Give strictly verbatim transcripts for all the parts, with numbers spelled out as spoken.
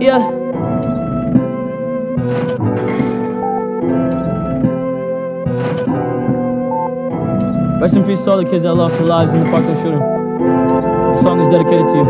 Yeah. Rest in peace to all the kids that lost their lives in the Parkland shooting. The song is dedicated to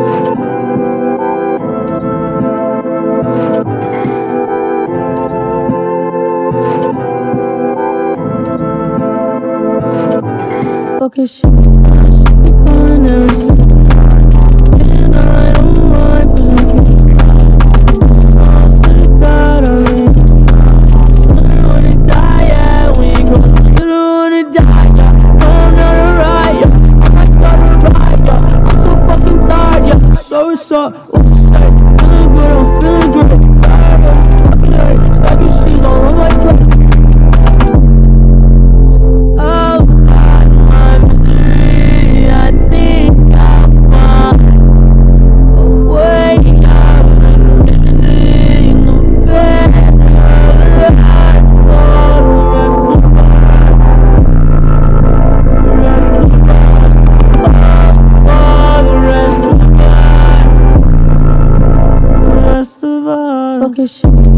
you. Fucking shit, I never see. And I don't mind pushing kids. I said God, I mean, I don't wanna die, yeah, we ain't come. I don't wanna die, yeah, no, I'm not alright, yeah. I might start a riot, yeah. I'm so fucking tired, yeah. So it's up, what you say? Feeling good, I'm feeling good. I'm tired of fucking hurt. Stacking sheets all on my plate. Outside my misery, I think I'll find a way out of misery. No better life for the rest of us. The rest of us. For the rest of us. The rest of us. Okay, shit.